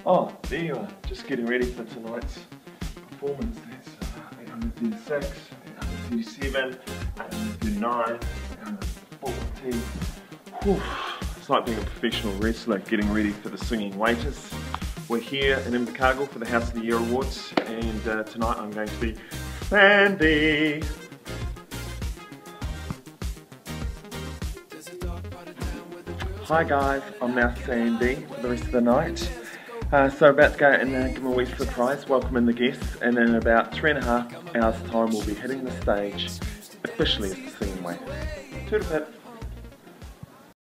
Oh, there you are, just getting ready for tonight's performance. There's 836, 837, 839, 840. Whew. It's like being a professional wrestler getting ready for the Singing Waiters. We're here in Invercargill for the House of the Year Awards, and tonight I'm going to be Sandy. Hi guys, I'm now Sandy for the rest of the night. So about to go and give them a wee surprise, welcome in the guests, and in about 3.5 hours time we'll be hitting the stage officially as the Singing Waiters. Toodle pip.